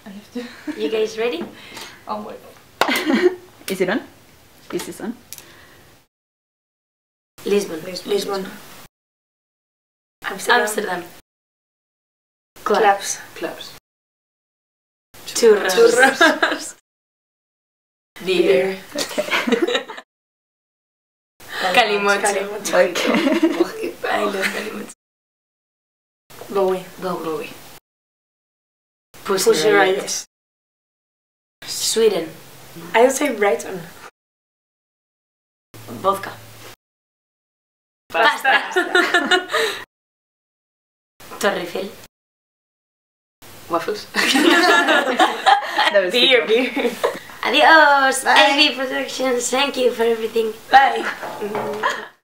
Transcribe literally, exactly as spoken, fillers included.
I have to. You guys ready? Oh my. Is it on? Is this on? Lisbon. Lisbon. Lisbon. Amsterdam. Amsterdam. Clubs. Clubs. Churros. Churros. Beer. Okay. Calimocho. Calimocho. Okay. I love calimocho. Bowie. Bowie. Pussy Pussy Riot. Riot. Sweden. I would say Brighton. Vodka. Pasta. Torre Eiffel. Waffles. That was Beer, good. beer. Adios. Bye. A B Productions. Thank you for everything. Bye.